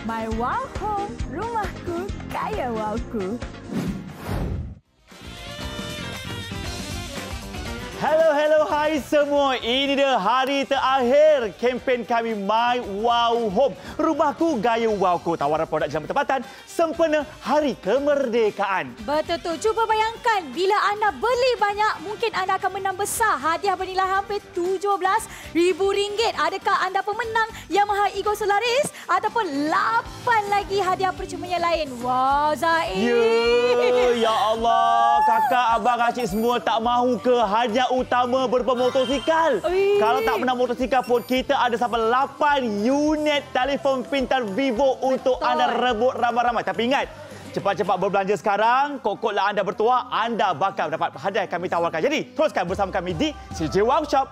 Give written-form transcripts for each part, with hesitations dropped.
My Wow Home, rumahku kaya wowku. Hello, hai semua. Ini dia hari terakhir kempen kami My Wow Home. Rumahku gaya wowku. Tawaran produk jam bertepatan sempena Hari Kemerdekaan. Betul tu. Cuba bayangkan bila anda beli banyak, mungkin anda akan menang besar. Hadiah bernilai hampir RM17,000. Adakah anda pemenang Yamaha Ego Solaris ataupun 8 lagi hadiah percuma yang lain? Wah, Zaid. Ya Allah, kakak, abang, acik semua tak mahu ke hadiah utama berupa motosikal? Kalau tak menang motosikal pun, kita ada sampai 8 unit telefon pintar Vivo untuk anda rebut ramai-ramai. Tapi ingat, cepat-cepat berbelanja sekarang. Kok-koklah anda bertuah, anda bakal dapat hadiah yang kami tawarkan. Jadi, teruskan bersama kami di CJ Workshop.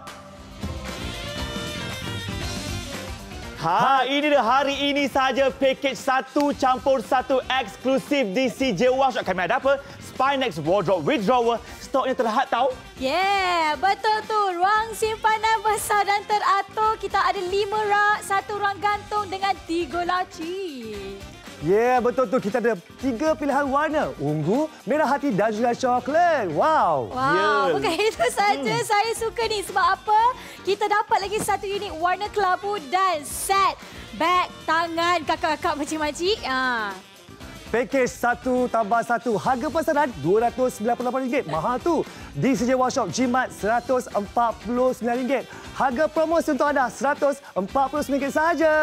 Ini dia hari ini saja pakej 1+1 eksklusif di CJ Workshop. Kami ada apa? Spinex Wardrobe with Drawer. Stoknya terhad tau. Betul tu. Ruang simpanan besar dan teratur. Kita ada 5 rak, 1 ruang gantung dengan 3 laci. Betul tu. Kita ada 3 pilihan warna. Ungu, merah hati dan juga coklat. Wow. Bukan itu saja. Saya suka ni. Sebab apa? Kita dapat lagi 1 unit warna kelabu dan set beg tangan kakak-kakak makcik-makcik. Pakej 1+1. Harga pasaran RM298. Mahal tu. Di CJ Workshop Jimat RM149. Harga promosi untuk anda RM149 sahaja.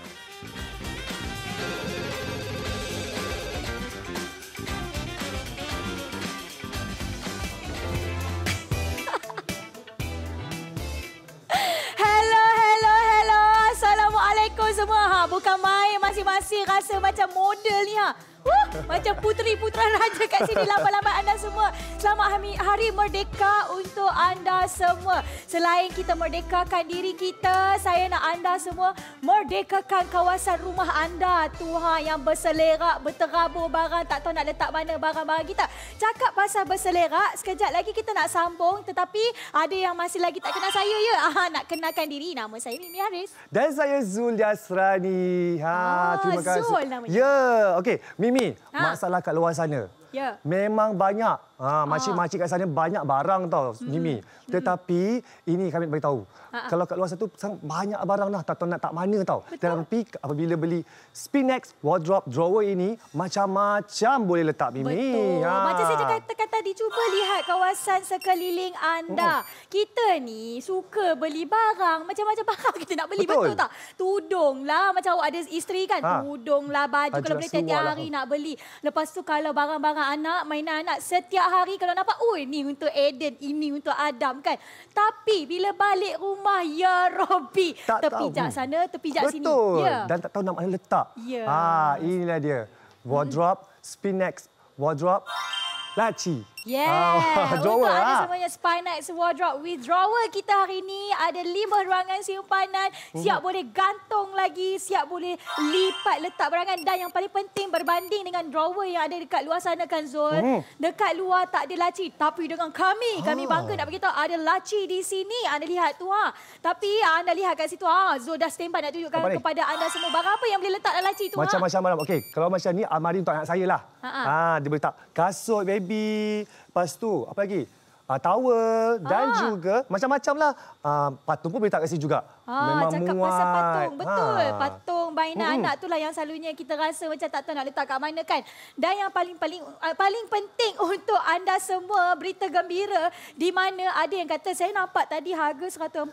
Hello. Assalamualaikum semua. Bukan main, masing-masing rasa macam model ni. Macam puteri-putera raja kat sini. Lambat-lambat anda semua. Selamat Hari Merdeka untuk anda semua. Selain kita merdekakan diri kita, saya nak anda semua merdekakan kawasan rumah anda. Yang berselerak, berterabur barang. Tak tahu nak letak mana barang-barang kita. Cakap pasal berselerak, sekejap lagi kita nak sambung. Tetapi ada yang masih lagi tak kenal saya Nak kenalkan diri. Nama saya Mimi Haris. Dan saya Zul Yasrani. Terima kasih. Zul namanya. Okey, Mimi, masalah kat luar sana. Memang banyak. Makcik-makcik kat sana banyak barang tau, Mimi. Tetapi ini kami beritahu. Kalau kat luar sana tu banyak barang dah, tak tahu nak tak mana tau. Tetapi apabila beli Spinex Wardrobe Drawer ini, macam-macam boleh letak, Mimi. Betul. Macam saya katakan tadi, cuba lihat kawasan sekeliling anda. Kita ni suka beli barang. Macam-macam barang kita nak beli. Betul tak? Tudung lah. Macam awak ada isteri kan? Tudung lah, baju kalau boleh tiap hari nak beli. Lepas tu kalau barang-barang anak, mainan anak, setiap hari kalau nampak, ni untuk Eden, ini untuk Adam kan. Tapi bila balik rumah, ya Robby, terpijak sana, terpijak sini. Betul. Dan tak tahu nak mana letak. Inilah dia. Wardrobe, Spinex Wardrobe, laci. Untuk anda semuanya, Spinex Wardrobe with Drawer kita hari ini ada 5 ruangan simpanan. Siap boleh gantung lagi, siap boleh lipat letak barangan. Dan yang paling penting, berbanding dengan drawer yang ada dekat luar sana kan Zul. Dekat luar tak ada laci. Tapi dengan kami bangga nak beritahu ada laci di sini. Anda lihat tu Tapi anda lihat kat situ Zul dah standby nak tunjukkan kepada anda semua barang apa yang boleh letak dalam laci tu. Macam-macam barang. Okey, kalau macam ni almari untuk anak saya lah. Dia boleh letak kasut baby. Lepas tu, apa lagi? Towel dan juga macam-macam lah. Patung pun boleh letak kat sini juga. Memang cakap muat. pasal patung. Betul. Patung mainan anak tu lah yang selalunya kita rasa macam tak tahu nak letak kat mana kan. Dan yang paling penting untuk anda semua, berita gembira di mana ada yang kata, saya nampak tadi harga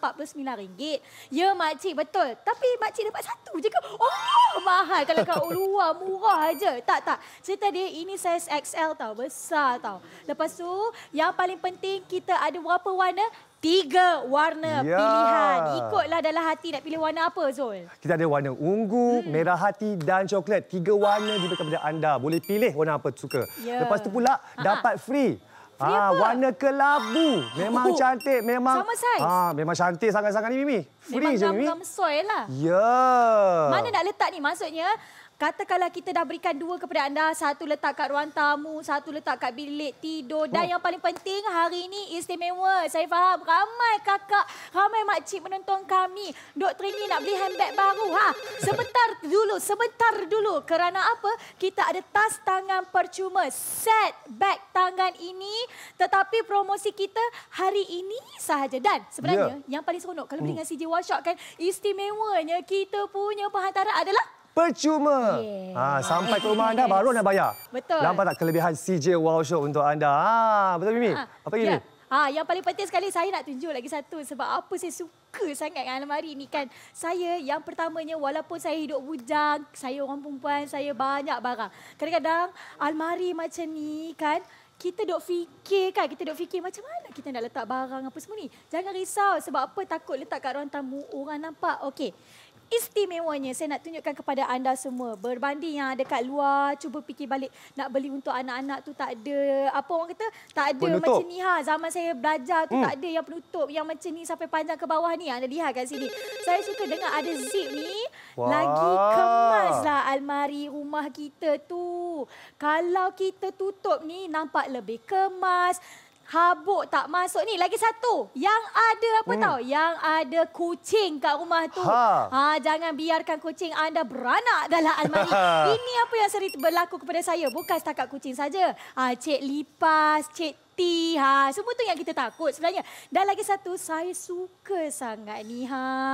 RM149. Ya makcik, betul. Tapi makcik dapat satu je ke? Mahal kalau kat luar murah aja. Tak. Cerita dia ini saiz XL tau, besar tau. Lepas tu yang paling penting kita ada berapa warna? 3 warna pilihan. Ikutlah dalam hati nak pilih warna apa, Zul? Kita ada warna ungu, merah hati dan coklat. 3 warna diberikan kepada anda. Boleh pilih warna apa suka. Lepas tu pula dapat free. Warna kelabu. Memang cantik. Memang sama saiz. Memang cantik sangat-sangat ni, Mimi. Free memang je, Mimi. Memang gam-gam soil lah. Mana nak letak ni? Maksudnya, Katakanlah kita dah berikan 2 kepada anda, 1 letak kat ruang tamu, 1 letak kat bilik tidur. Dan yang paling penting hari ini istimewa. Saya faham ramai kakak, ramai makcik menonton kami. Dok Trini nak beli handbag baru. Sebentar dulu. Kerana apa? Kita ada tas tangan percuma. Set beg tangan ini. Tetapi promosi kita hari ini sahaja. Dan sebenarnya yang paling seronok kalau beli dengan CJ Workshop kan, istimewanya kita punya penghantaran adalah percuma. Sampai ke rumah anda baru anda bayar. Betul. Nampak tak kelebihan CJ Workshop untuk anda? Betul Mimi? Apa ini? Yang paling penting sekali saya nak tunjuk lagi satu. Sebab apa saya suka sangat dengan almari ni kan. Saya yang pertamanya walaupun saya hidup bujang, saya orang perempuan, saya banyak barang. Kadang-kadang almari macam ni kan, kita duk fikir macam mana kita nak letak barang apa semua ni. Jangan risau sebab apa, takut letak kat ruang tamu orang nampak. Okey. Istimewanya saya nak tunjukkan kepada anda semua. Berbanding yang ada kat luar, cuba fikir balik nak beli untuk anak-anak tu tak ada. Apa orang kata? Tak ada penutup. Macam ni zaman saya belajar tu tak ada yang penutup yang macam ni sampai panjang ke bawah ni. Anda lihat kat sini. Saya suka dengar ada zip ni. Lagi kemaslah almari rumah kita tu. Kalau kita tutup ni nampak lebih kemas. Habuk tak masuk ni. Lagi satu. Yang ada apa tahu? Yang ada kucing kat rumah tu. Jangan biarkan kucing anda beranak dalam almari. Ini apa yang sering berlaku kepada saya. Bukan setakat kucing saja. Cik lipas, cik T, semua tu yang kita takut sebenarnya. Dan lagi satu, saya suka sangat ni.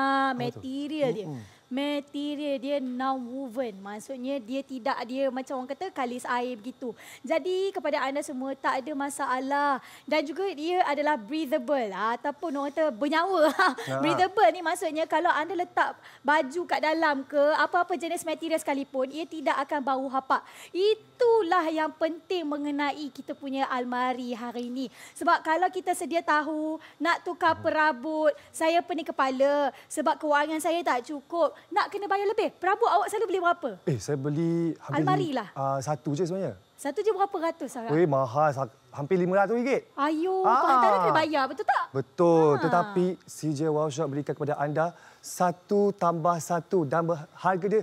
Material dia. Material dia non-woven. Maksudnya dia tidak ada macam orang kata kalis air begitu. Jadi kepada anda semua tak ada masalah. Dan juga dia adalah breathable ataupun orang kata bernyawa. Breathable ni maksudnya kalau anda letak baju kat dalam ke apa-apa jenis material sekalipun, ia tidak akan bau hapak. Itulah yang penting mengenai kita punya almari hari ini. Sebab kalau kita sedia tahu nak tukar perabot, saya pening kepala sebab kewangan saya tak cukup. Nak kena bayar lebih. Perabot awak selalu beli berapa? Saya beli almari lah. Satu je sebenarnya. Satu je berapa ratus? Mahal. Hampir RM500. Ayo, penghantaran kena bayar. Betul tak? Betul. Tetapi CJ Workshop berikan kepada anda 1 tambah 1 dan harga dia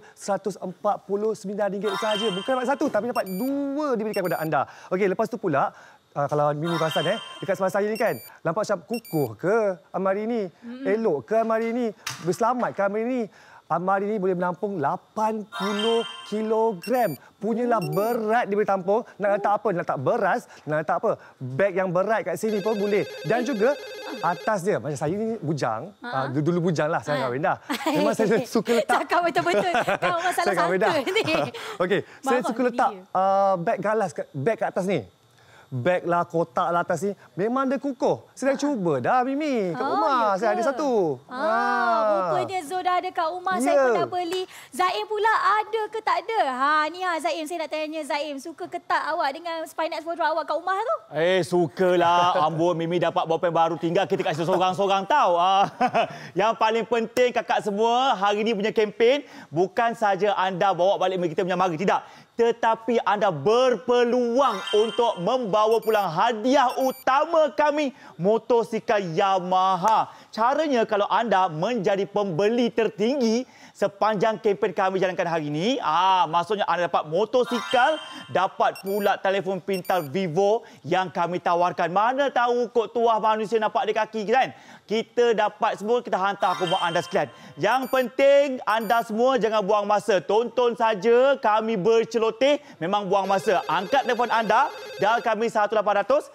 RM149 sahaja. Bukan dapat 1 tapi dapat 2 diberikan kepada anda. Okey, lepas tu pula kalau Mimi perasan dekat sebelah saya ni kan, nampak macam kukuh ke almari ni? Elok ke almari ni? Berselamat ke almari ni? Almari ni boleh menampung 80 kilogram. Punyalah berat dia boleh tampung. Nak letak apa? Nak letak beras, nak letak apa? Beg yang berat kat sini pun boleh. Dan juga atas dia, macam saya ni bujang. Dulu bujang lah, saya kahwin dah. Memang saya suka letak. Cakap betul-betul. Kau masalah sangka ni. Okey, saya suka letak beg galas, beg kat atas ni. Beg lah, kotak lah atas ni. Memang dia kukuh. Saya dah cuba dah, Mimi. Kat rumah saya ada satu. Rupanya Zul dah ada kat rumah. Saya pun dah beli. Zaim pula ada ke tak ada? Ni Zaim, saya nak tanya Zaim. Suka ke tak awak dengan Spinax wardrobe awak kat rumah tu? Sukalah. Ambon, Mimi dapat bopeng baru. Tinggal kita kasih seorang-seorang tahu. Yang paling penting kakak semua, hari ni punya kempen bukan saja anda bawa balik kita punya mari. Tidak. Tetapi anda berpeluang untuk membawa pulang hadiah utama kami, motosikal Yamaha. Caranya kalau anda menjadi pembeli tertinggi sepanjang kempen kami jalankan hari ini, maksudnya anda dapat motosikal, dapat pula telefon pintar Vivo yang kami tawarkan. Mana tahu kok tuah manusia nampak di kaki kan? Kita dapat semua, kita hantar ke rumah anda sekalian. Yang penting anda semua jangan buang masa. Tonton saja kami berceloteh, memang buang masa. Angkat telefon anda, dial kami 1800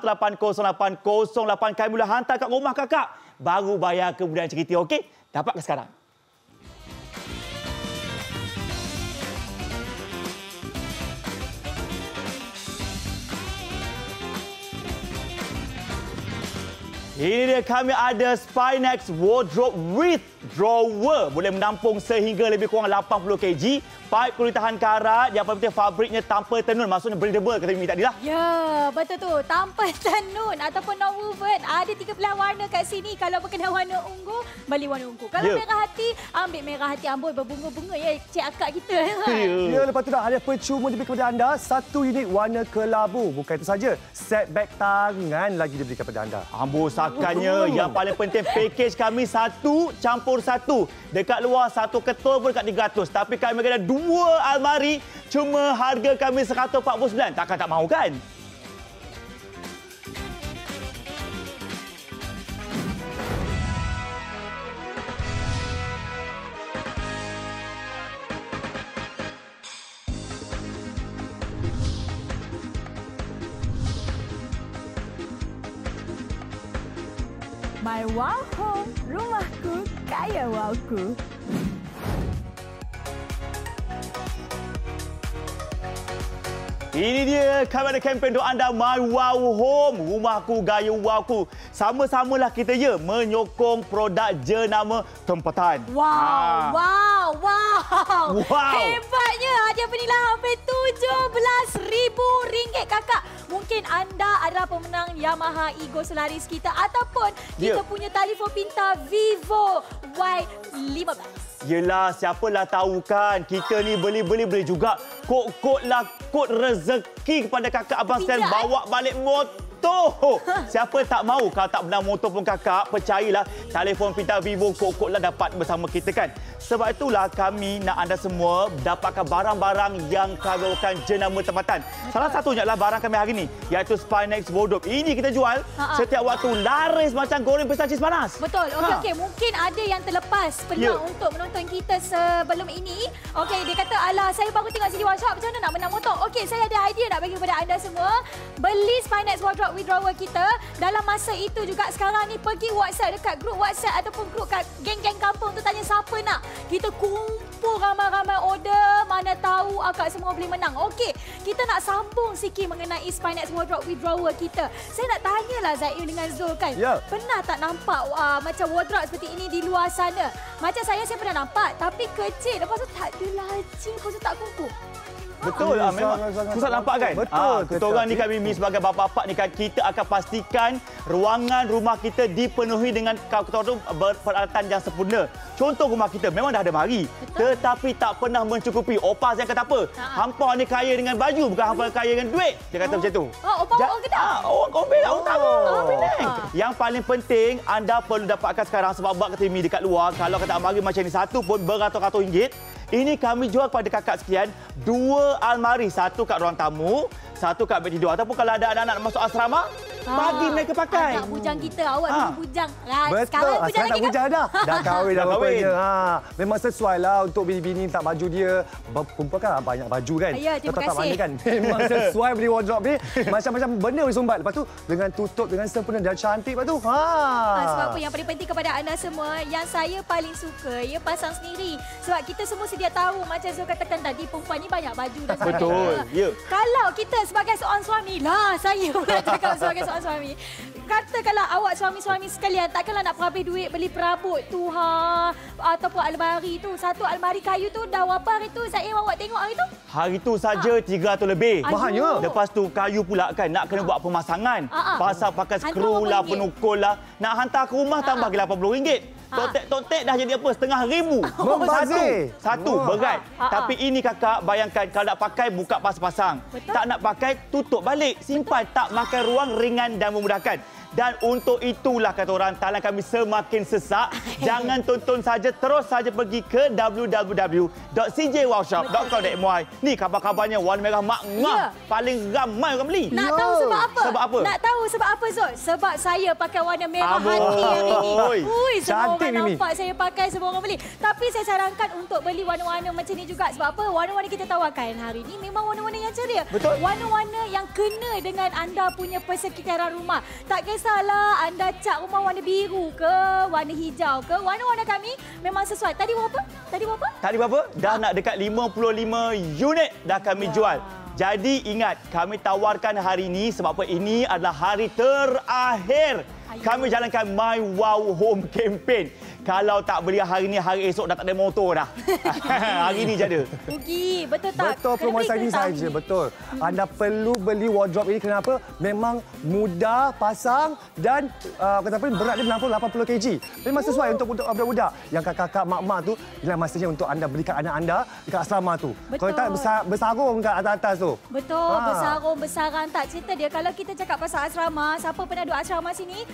180808. Kami boleh hantar kat rumah kakak. Baru bayar kemudian cerita, okey? Dapat ke sekarang? Ini dia, kami ada Spinax Wardrobe with Drawer. Boleh menampung sehingga lebih kurang 80 kg. Pipe kulit tahan karat. Yang paling penting fabriknya tanpa tenun. Maksudnya breathable kata Mimi tadi lah. Ya, betul tu. Tanpa tenun ataupun non-woven. Ada 13 warna kat sini. Kalau berkenaan warna ungu, beli warna ungu. Kalau merah hati, ambil merah hati amboi berbunga-bunga ya. Cik akak kita. Ya, lepas tu dah ada percuma diberi kepada anda. 1 unit warna kelabu. Bukan itu saja. Set beg tangan lagi diberikan kepada anda. Amboi, Makanya yang paling penting package kami 1 campur 1. Dekat luar 1 ketul pun dekat 300. Tapi kami ada 2 almari cuma harga kami 149. Takkan tak mahu kan? My Wow Home, rumahku kaya wowku. Ini dia kami ada kempen untuk anda My Wow Home, rumahku gaya wowku. Sama-samalah kita menyokong produk jenama tempatan. Wow. Hebatnya hadiah bernilai hampir RM17,000 kakak. Mungkin anda adalah pemenang Yamaha Ego Solaris kita ataupun kita punya telefon pintar Vivo Y15. Yelah, siapalah tahu kan. Kita ni beli juga. Kod rezeki kepada kakak abang sekalian. Bawa balik motor. Siapa tak mahu kalau tak menang motor pun kakak. Percayalah, telefon pintar Vivo kod-kod lah dapat bersama kita kan. Sebab itulah kami nak anda semua dapatkan barang-barang yang kami bawakan jenama tempatan. Salah satunya adalah barang kami hari ini, iaitu Spinex Wardrobe. Ini kita jual setiap waktu laris macam goreng pesta cis panas. Betul. Okey. Mungkin ada yang terlepas peluang untuk menonton kita sebelum ini. Okey, dia kata, alah saya baru tengok sini workshop, macam mana nak menang motor? Okey, saya ada idea nak bagi kepada anda semua. Beli Spinex Wardrobe withdrawal kita. Dalam masa itu juga sekarang ni pergi WhatsApp dekat grup WhatsApp ataupun grup kat geng-geng kampung tu, tanya siapa nak. Kita kumpul ramai-ramai order, mana tahu akak semua boleh menang. Okey, kita nak sambung sikit mengenai Spinex Wardrobe withdrawal kita. Saya nak tanyalah Zail dengan Zul kan. Pernah tak nampak macam wardrobe seperti ini di luar sana? Macam saya pernah nampak, tapi kecil. Lepas tu tak ada laci, lepas tu tak kukuh. Betul lah, memang susah nampak kan? Betul. Kita orang ni kami sebagai bapa-bapa ni kan, kita akan pastikan ruangan rumah kita dipenuhi dengan peralatan yang sempurna. Contoh rumah kita memang dah ada mari, tetapi tak pernah mencukupi. Opa saya kata apa? Hampa ni kaya dengan baju, bukan hampa kaya dengan duit. Dia kata macam tu. Opa orang kata? Orang kombel lah, orang tahu. Yang paling penting, anda perlu dapatkan sekarang sebab bak kata mi dekat luar. Kalau kata mari macam ni, satu pun beratus-ratus ringgit. Ini kami jual kepada kakak sekian 2 almari, 1 kat ruang tamu, 1 kat bed tidur. Ataupun kalau ada anak-anak masuk asrama, bagi mereka pakai. Anak bujang kita, awak dulu bujang. Betul, sekarang tak bujang dah. Dah kahwin dah rupanya. Memang sesuai lah untuk bini-bini tak baju dia. Perempuan kan banyak baju kan. Ya, terima kasih. Kan? Memang sesuai beli wardrobe ni. Macam-macam benda boleh sumbat. Lepas tu dengan tutup, dengan sempurna dan cantik. Lepas tu, sebab apa yang paling penting kepada anda semua, yang saya paling suka, ia pasang sendiri. Sebab kita semua sedia tahu, macam Zul katakan tadi, perempuan ni banyak baju dan sebagainya. Betul, ya. Kalau kita sebagai seorang suami, saya pula cakap sebagai seorang suami. Katakanlah awak suami-suami sekalian, takkanlah nak habis duit beli perabot tu, ataupun almari tu. 1 almari kayu tu dah berapa hari tu, Zaim awak tengok hari tu? Hari tu saja 300 lebih. Mahalnya. Lepas tu kayu pula kan, nak kena buat pemasangan. Pasal pakai skru lah, penukul lah. Nak hantar ke rumah tambah RM80. Tok-tek dah jadi apa? RM1,500. Satu berat. Tapi ini kakak, bayangkan kalau nak pakai, buka pasang-pasang. Tak nak pakai, tutup balik. Simpan. Tak makan ruang, ringan dan memudahkan. Dan untuk itulah kata orang, talang kami semakin sesak. Jangan tonton saja, terus saja pergi ke www.cjwowshop.com.my. Ni khabar-khabarnya warna merah mak-mak. Paling ramai orang beli. Nak tahu sebab apa? Sebab apa? Nak tahu sebab apa, Zul? Sebab saya pakai warna merah hati hari ini. Semua orang nampak saya pakai, semua orang beli. Tapi saya sarankan untuk beli warna-warna macam ni juga. Sebab apa? Warna-warna kita tawarkan hari ini memang warna-warna yang ceria. Warna-warna yang kena dengan anda punya persekitaran rumah. Tak kisahlah anda cat rumah warna biru ke, warna hijau ke, warna-warna kami memang sesuai. Tadi berapa? Tadi berapa? Dah nak dekat 55 unit dah kami jual. Jadi ingat, kami tawarkan hari ini sebab apa? Ini adalah hari terakhir kami jalankan My Wow Home Campaign. Kalau tak beli hari ni, hari esok dah tak ada motor dah. Hari ni je ada. Rugi, betul tak? Betul, promosi ini saja, betul. Anda perlu beli wardrobe ini kenapa? Memang mudah pasang dan berat dia 80 kg. Memang sesuai untuk budak-budak. Yang kakak-kakak, mak-mak tu, inilah masanya untuk anda belikan anak anda dekat asrama tu. Kalau tak bersarung kat atas-atas tu. Betul, bersarung, bersarang. Tak cerita dia. Kalau kita cakap pasal asrama, siapa pernah duduk asrama sini,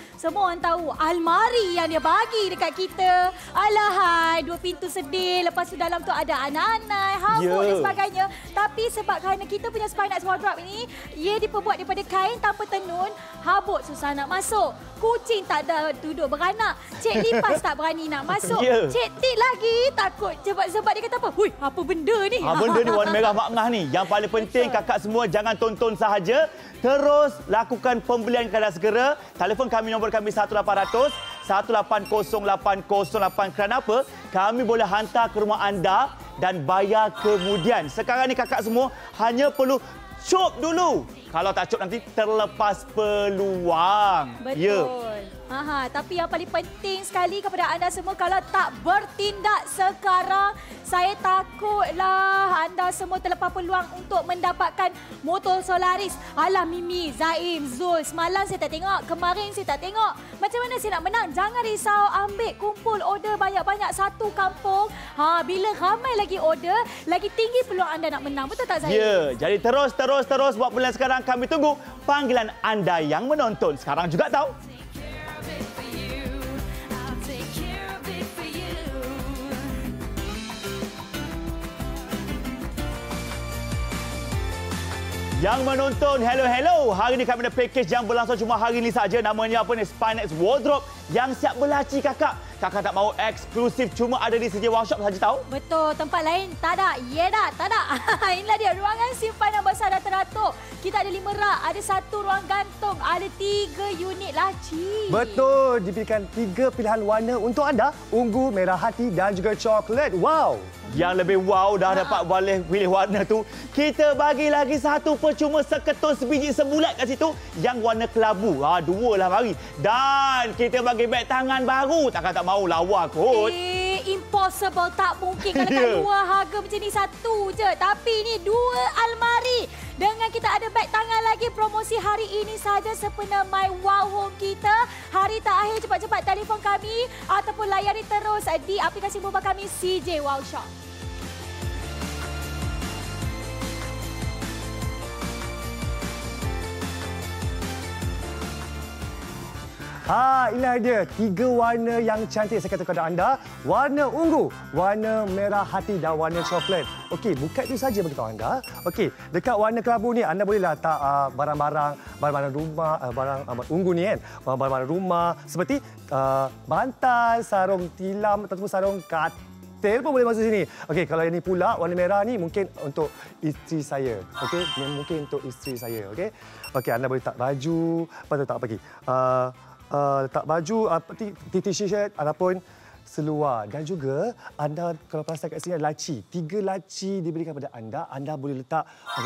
Semua orang tahu almari yang dia bagi dekat kita. Alahai, 2 pintu sedih. Lepas tu dalam tu ada anak-anak, habuk dan sebagainya. Tapi sebab kerana kita punya Spinax wardrobe ini, ia diperbuat daripada kain tanpa tenun, habuk susah nak masuk. Kucing tak ada duduk beranak. Cik lipas tak berani nak masuk. Cik Tik lagi takut sebab dia kata apa? Hui, apa benda ni? Benda ni warna merah mak ngah ni. Yang paling penting kakak semua jangan tonton sahaja. Terus lakukan pembelian kadar segera. Telefon kami, nombor kami 1800 1808008. Kerana apa? Kami boleh hantar ke rumah anda dan bayar kemudian. Sekarang ni kakak semua hanya perlu cop dulu. Kalau tak cop nanti terlepas peluang. Betul. Tapi yang paling penting sekali kepada anda semua, kalau tak bertindak sekarang, saya takutlah anda semua terlepas peluang untuk mendapatkan motor Solaris. Alah Mimi, Zaim, Zul, semalam saya tak tengok, kemarin saya tak tengok. Macam mana saya nak menang? Jangan risau, ambil kumpul order banyak-banyak satu kampung. Bila ramai lagi order, lagi tinggi peluang anda nak menang. Betul tak Zaim? Ya, jadi terus buat pilihan sekarang. Kami tunggu panggilan anda yang menonton. Sekarang juga tahu. Yang menonton, hello. Hari ini kami ada package yang berlangsung cuma hari ini saja. Namanya apa ni? Spinax Wardrobe yang siap belaci kakak. Kakak tak mahu eksklusif, cuma ada di Seja Workshop saja tahu? Betul, tempat lain tak ada. Tak ada. Inilah dia, ruangan simpanan besar dan teratur. Kita ada 5 rak, ada 1 ruang gantung, ada 3 unit laci. Betul, diberikan 3 pilihan warna untuk anda. Ungu, merah hati dan juga coklat. Wow! Yang lebih wow dah dapat boleh pilih warna tu. Kita bagi lagi 1 percuma seketul sebiji sebulat kat situ. Yang warna kelabu. 2 lah mari. Dan kita bagi beg tangan baru. Takkan tak mau lawa kot. Impossible, tak mungkin kalau kat luar harga macam ni 1 je. Tapi ni 2 almari. Dengan kita ada beg tangan lagi, promosi hari ini saja sempena My Wow Home kita. Hari terakhir, cepat-cepat telefon kami ataupun layari terus di aplikasi mobile kami CJ Wow Shop. Inilah dia 3 warna yang cantik saya kata kepada anda. Warna ungu, warna merah hati dan warna coklat. Okey, bukan itu saja bagi tahu anda. Okey, dekat warna kelabu ni anda boleh letak barang-barang rumah, barang ungu ni kan. Barang-barang rumah seperti bantal, sarung tilam ataupun sarung katil pun boleh masuk sini. Okey, kalau yang ni pula warna merah ni mungkin untuk isteri saya. Okey, mungkin untuk isteri saya. Okey. Okey, anda boleh letak baju, letak apa lagi? Letak baju, t-shirt ataupun seluar. Dan juga anda kalau perasan kat sini ada laci. 3 laci diberikan kepada anda. Anda boleh letak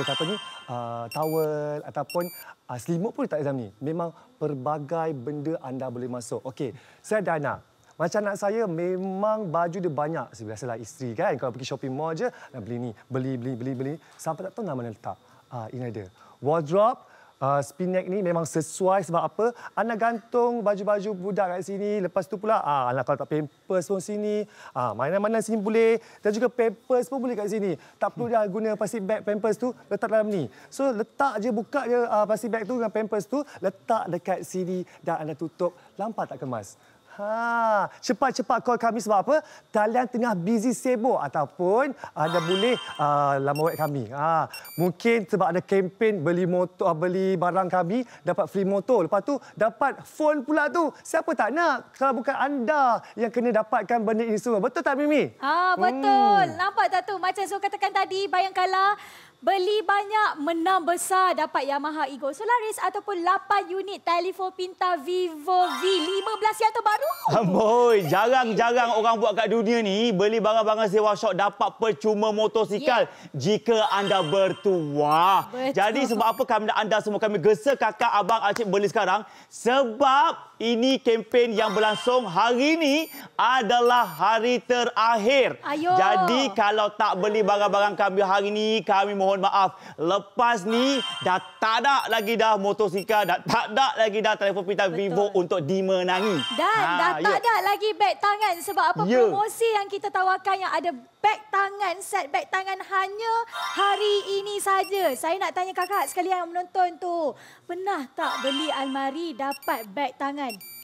towel ataupun selimut pun letak dalam ni. Memang pelbagai benda anda boleh masuk. Okey, saya ada anak. Macam anak saya memang baju dia banyak. Biasalah isteri kan. Kalau pergi shopping mall je, nak beli ni, beli. Sampai tak tahu mana letak. Ini ada. Wardrobe. Spinax ni memang sesuai sebab apa? Anda gantung baju-baju budak kat sini. Lepas tu pula, anak kalau tak pampers pun sini. Mana-mana sini boleh. Dan juga pampers pun boleh kat sini. Tak perlu dah guna plastik bag pampers tu, letak dalam ni. So, letak je, buka je plastik bag tu dengan pampers tu, letak dekat sini dan anda tutup. Lampak tak kemas. Cepat-cepat call kami sebab apa? Kalian tengah busy sibuk ataupun anda boleh lama web kami. Mungkin sebab ada kempen beli motor, beli barang kami dapat free motor. Lepas tu dapat phone pula tu. Siapa tak nak kalau bukan anda yang kena dapatkan benda ini semua. Betul tak Mimi? Betul. Nampak tak tu? Macam saya katakan tadi, bayangkanlah beli banyak, menang besar, dapat Yamaha Ego Solaris ataupun 8 unit telefon pintar Vivo V15 yang terbaru. Amboi, jarang-jarang orang buat kat dunia ni beli barang-barang sewa shop dapat percuma motosikal jika anda bertuah. Betul. Jadi sebab apa kami nak anda semua, kami gesa kakak, abang, acik beli sekarang? Sebab ini kempen yang berlangsung hari ini adalah hari terakhir. Jadi kalau tak beli barang-barang kami hari ini, kami mohon maaf. Lepas ni dah tak ada lagi dah motosikal, dah tak ada lagi dah telefon pintar Vivo untuk dimenangi. Dan dah tak ada lagi beg tangan sebab apa promosi yang kita tawarkan yang ada beg tangan, set beg tangan hanya hari ini saja. Saya nak tanya kakak sekalian yang menonton tu, pernah tak beli almari dapat beg tangan?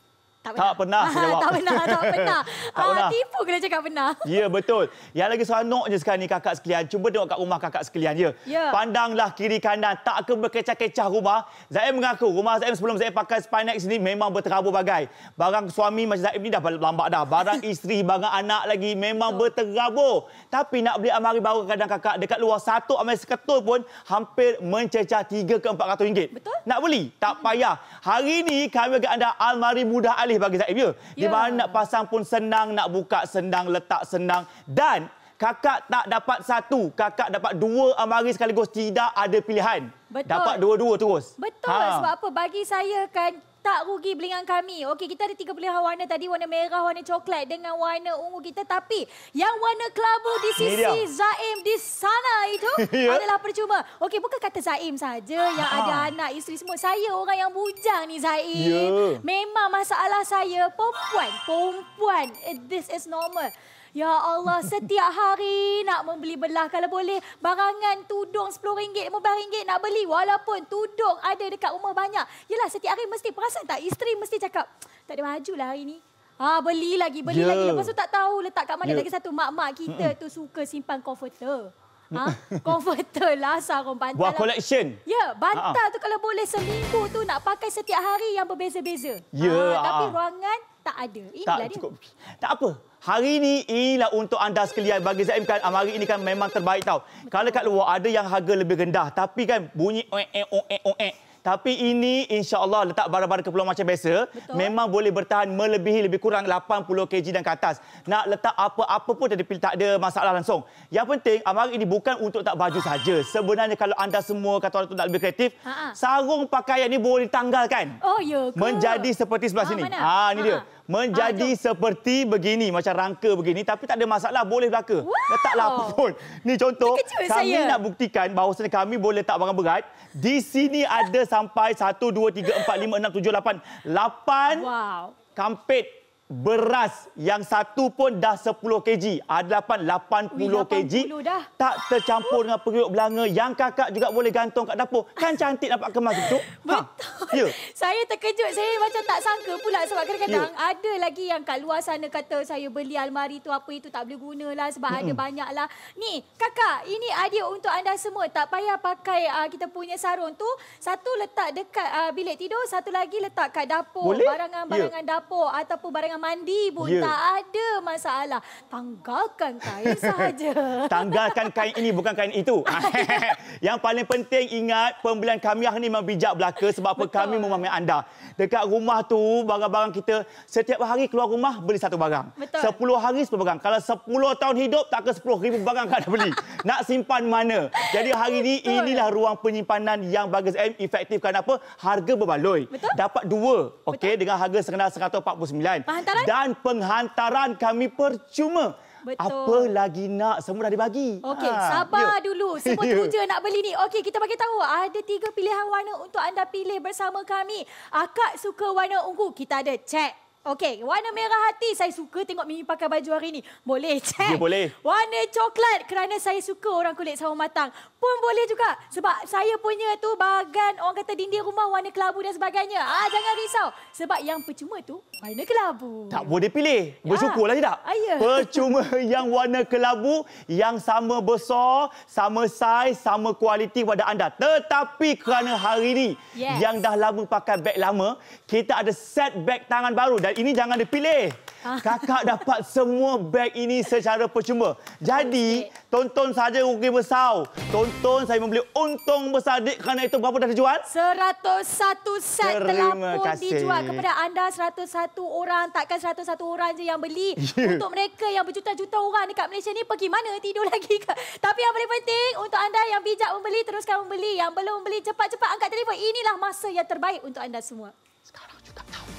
Tak pernah saya jawab. Tak pernah. Tipu kena cakap pernah. Ya, betul. Yang lagi seronok je sekarang ni kakak sekalian. Cuba tengok kat rumah kakak sekalian. Ya. Pandanglah kiri kanan. Tak ke berkecah-kecah rumah. Zaim mengaku rumah Zaim sebelum Zaim pakai Spinex ni memang berterabur bagai. Barang suami macam Zaim ni dah lambat dah. Barang isteri, barang anak lagi memang berterabur. Tapi nak beli almari baru kadang kakak dekat luar satu almari seketul pun hampir mencecah 300 ke 400 ringgit. Betul. Nak beli? Tak payah. Hari ni kami bagi anda almari mudah alih bagi Zaim, ya. Di mana nak pasang pun senang, nak buka senang, letak senang. Dan kakak tak dapat satu, kakak dapat dua almari sekaligus, tidak ada pilihan. Betul. Dapat dua-dua terus. Betul. Sebab apa? Bagi saya kan tak rugi beli dengan kami. Okey, kita ada 3 pilihan warna tadi. Warna merah, warna coklat dengan warna ungu kita. Tapi yang warna kelabu di sisi Zaim di sana itu adalah percuma. Okey, bukan kata Zaim saja yang ada anak, isteri semua. Saya orang yang bujang ni Zaim. Memang masalah saya perempuan. This is normal. Ya Allah, setiap hari nak membeli belah. Kalau boleh, barangan tudung RM10, RM15 nak beli. Walaupun tudung ada dekat rumah banyak. Yelah, setiap hari mesti perasan tak? Isteri mesti cakap, tak ada baju lah hari ni. Beli lagi. Lepas tu tak tahu letak kat mana. Lagi satu, mak-mak kita tu suka simpan comforter. Comforter lah, sarung bantal. Buat collection. Ya, bantal tu kalau boleh seminggu tu nak pakai setiap hari yang berbeza-beza. Tapi ruangan tak ada. Inilah dia. Cukup. Tak apa. Hari ini inilah untuk anda sekalian. Bagi Zaim kan, almari ini kan memang terbaik tau. Kalau kat luar ada yang harga lebih rendah. Tapi kan bunyi oek. Tapi ini insya-Allah letak barang-barang keperluan macam biasa. Betul. Memang boleh bertahan melebihi lebih kurang 80 kg dan ke atas. Nak letak apa-apa pun tak ada masalah langsung. Yang penting almari ini bukan untuk letak baju saja. Sebenarnya kalau anda semua kata orang tu nak lebih kreatif, sarung pakaian ni boleh ditanggalkan. Oh ya ke? Menjadi seperti sebelah sini. Ini dia. Menjadi seperti begini, macam rangka begini, tapi tak ada masalah, boleh belaka. Letaklah apa pun. Ni contoh, kami nak buktikan bahawasanya kami boleh letak barang berat. Di sini ada sampai 1, 2, 3, 4, 5, 6, 7, 8 kampit beras yang satu pun dah 10 kg. Ada 80 kg. Tak tercampur dengan periuk belanga yang kakak juga boleh gantung kat dapur. Kan cantik nampak kemas tu. Betul. Saya terkejut. Saya macam tak sangka pula sebab kadang-kadang ada lagi yang kat luar sana kata saya beli almari tu apa itu tak boleh gunalah sebab ada banyaklah. Ni, kakak, ini idea untuk anda semua. Tak payah pakai kita punya sarung tu. Satu letak dekat bilik tidur, satu lagi letak kat dapur. Barangan-barangan dapur ataupun barangan mandi pun tak ada masalah. Tanggalkan kain sahaja. Tanggalkan kain ini, bukan kain itu. Yang paling penting ingat, pembelian kami hari ini memang bijak belaka sebab apa kami memahami anda. Dekat rumah tu, barang-barang kita setiap hari keluar rumah beli satu barang. 10 hari 10 barang. Kalau 10 tahun hidup, tak ke 10,000 barang kan dah beli. Nak simpan mana? Jadi hari ini inilah ruang penyimpanan yang bagi Zaim efektif. Kenapa? Harga berbaloi. Dapat 2, okey, dengan harga serendah 149. Dan penghantaran kami percuma. Apa lagi nak? Semua dah dibagi. Okey, sabar dulu. Semua teruja nak beli ni. Okey, kita bagi tahu ada 3 pilihan warna untuk anda pilih bersama kami. Akak suka warna ungu, kita ada cek. Okey, warna merah hati, saya suka tengok Mimi pakai baju hari ni. Boleh, cek. Ya, boleh. Warna coklat, kerana saya suka orang kulit sawo matang. Pun boleh juga. Sebab saya punya tu bahagian orang kata dinding rumah warna kelabu dan sebagainya. Jangan risau. Sebab yang percuma tu warna kelabu. Tak boleh pilih. Bersyukurlah tidak? Percuma yang warna kelabu, yang sama besar, sama saiz, sama kualiti pada anda. Tetapi kerana hari ini yang dah lama pakai beg lama, kita ada set beg tangan baru. Dan ini jangan dipilih. Kakak dapat semua beg ini secara percuma. Jadi, tonton saja rugi besar. Tonton saya membeli untung besar. Kerana itu berapa dah dijual? 101 set telah pun dijual kepada anda 101 orang. Takkan 101 orang je yang beli. Untuk mereka yang berjuta-juta orang dekat Malaysia ni pergi mana? Tidur lagi ke? Tapi yang paling penting untuk anda yang bijak membeli, teruskan membeli. Yang belum membeli, cepat-cepat angkat telefon. Inilah masa yang terbaik untuk anda semua. Sekarang juga tahu.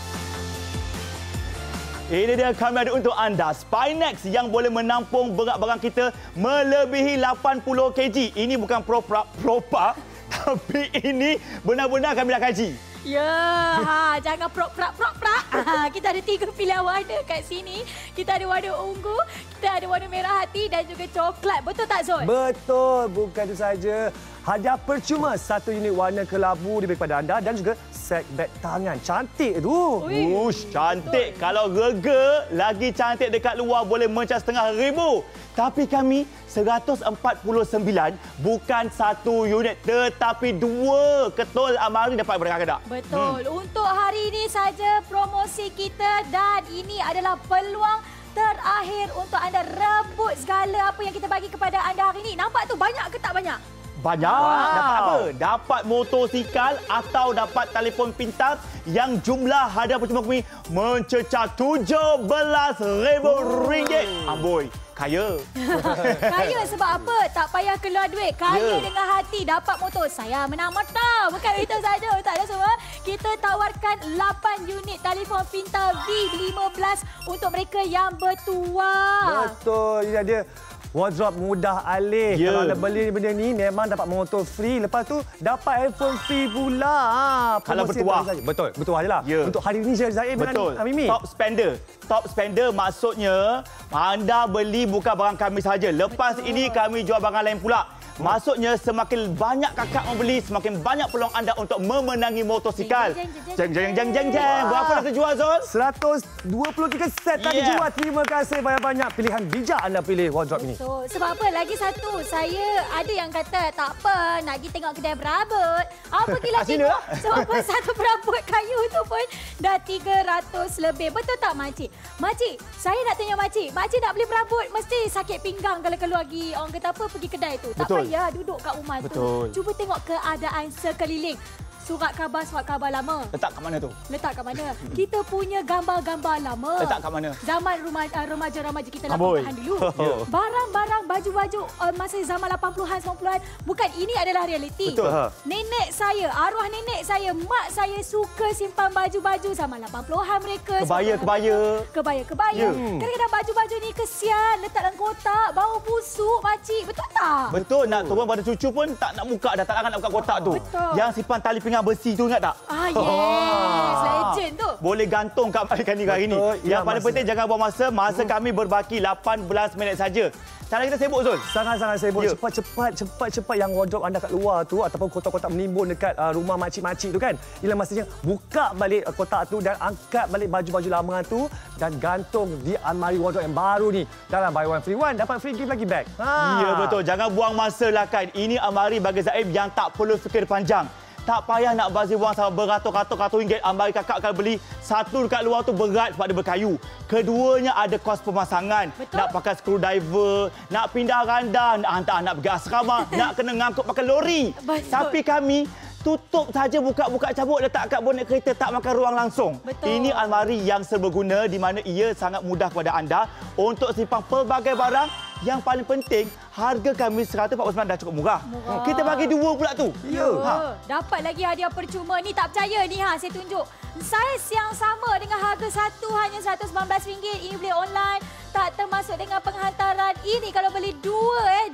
Ini dia kami ada untuk anda. Spinex yang boleh menampung berat barang kita melebihi 80 kg. Ini bukan propa, tapi ini benar-benar kami dah kaji. Ya, jangan prok-prak. Kita ada 3 pilihan warna kat sini. Kita ada warna ungu, kita ada warna merah hati dan juga coklat. Betul tak, Zul? Betul. Bukan itu saja. Hadiah percuma 1 unit warna kelabu diberi kepada anda dan juga set beg tangan. Cantik tu. Ush, cantik. Kalau rega, lagi cantik dekat luar boleh mencas RM1,500. Tapi kami 149 bukan satu unit tetapi 2 ketul almari dapat berkata. Betul. Untuk hari ini saja promosi kita dan ini adalah peluang terakhir untuk anda rebut segala apa yang kita bagi kepada anda hari ini. Nampak tu banyak ke tak banyak? Banyak. Wow. Dapat apa? Dapat motosikal atau dapat telefon pintar yang jumlah hadiah percuma kami mencecah RM17,000. Amboi, kaya. Kaya sebab apa? Tak payah keluar duit. Kaya dengan hati dapat motor. Saya menang motor. Bukan itu saja untuk anda semua. Kita tawarkan 8 unit telefon pintar V15 untuk mereka yang bertuah. Betul. Ini dia. Wardrobe mudah alih. Kalau anda beli benda ni memang dapat motor free. Lepas tu dapat iPhone free pula. Kalau bertuah. Betul, bertuah je lah. Untuk hari ni je Zaid dengan Mimi. Top spender. Top spender maksudnya anda beli bukan barang kami saja. Lepas ini kami jual barang lain pula. Maksudnya semakin banyak kakak membeli, semakin banyak peluang anda untuk memenangi motosikal. Jeng. Berapa dah terjual, Zul? 123 set dah dijual. Terima kasih banyak-banyak. Pilihan bijak anda pilih wardrobe ini. Betul. Sebab apa? Lagi satu, saya ada yang kata tak apa, nak pergi tengok kedai berabot. Apa gila tengok? Sebab apa satu berabot kayu tu pun dah 300 lebih. Betul tak, Makcik? Makcik, saya nak tanya Makcik. Makcik nak beli berabot, mesti sakit pinggang kalau keluar pergi, orang kata apa, pergi kedai tu. Tak payah duduk kat rumah tu. Cuba tengok keadaan sekeliling. Surat khabar lama. Letak kat mana tu? Letak kat mana? Kita punya gambar-gambar lama. Letak kat mana? Zaman remaja-remaja kita 80-an dulu. Barang-barang, baju-baju masa zaman 80-an, 90-an. Bukan, ini adalah realiti. Betul. Nenek saya, arwah nenek saya, mak saya suka simpan baju-baju zaman 80-an mereka. Kebaya. Kadang-kadang baju-baju ni kesian, letak dalam kotak, bau busuk, makcik. Betul tak? Betul. Nak turun pada cucu pun tak nak buka dah. Tak nak buka kotak tu. Betul. Yang simpan tali pinggang besi tu, ingat tak? Yes. Legend tu. Boleh gantung kat kami hari ni. Yang paling penting jangan buang masa. Masa kami berbaki 18 minit saja. Cara kita sibuk, Zul. Sangat-sangat sibuk. Cepat yang wardrobe anda kat luar tu ataupun kotak-kotak menimbun dekat rumah makcik-makcik tu kan. Ialah masanya buka balik kotak tu dan angkat balik baju-baju lama tu dan gantung di almari wardrobe yang baru ni. Dalam buy one free one dapat free gift lagi bag. Ya, betul. Jangan buang masa lah kan. Ini almari bagi Zaib yang tak perlu fikir panjang. Tak payah nak bazir wang sama beratus-ratus ringgit. Almari kakak akan beli satu dekat luar tu berat sebab dia berkayu. Keduanya ada kos pemasangan. Betul? Nak pakai screwdriver, nak pindah randa, nak hantar anak pergi asrama, nak kena ngangkut pakai lori. Betul. Tapi kami tutup saja, buka-buka cabut, letak kat bonet kereta, tak makan ruang langsung. Betul. Ini almari yang serbaguna di mana ia sangat mudah kepada anda untuk simpan pelbagai barang. Yang paling penting, harga kami 149 dah cukup murah. Kita bagi 2 pula tu. Dapat lagi hadiah percuma. Ni tak percaya ni, saya tunjuk. Saiz yang sama dengan harga satu hanya RM119. Ini beli online, tak termasuk dengan penghantaran. Ini kalau beli dua